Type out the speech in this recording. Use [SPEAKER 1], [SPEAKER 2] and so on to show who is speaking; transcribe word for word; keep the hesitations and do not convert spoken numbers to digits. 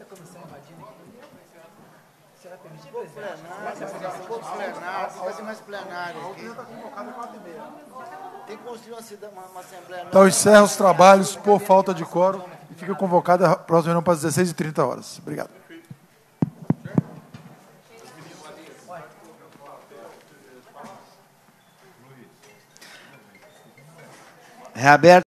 [SPEAKER 1] comissão invadindo aqui. Será permitido?
[SPEAKER 2] Pouco plenário, pouco plenário, fazer mais plenário. A outra está convocada às quatro e meia. Tem que construir uma, cidade, uma, uma assembleia.
[SPEAKER 3] Então, encerra os trabalhos por falta de quórum e fica convocada a próxima reunião para as dezesseis e trinta horas. Obrigado.
[SPEAKER 2] Reaberto.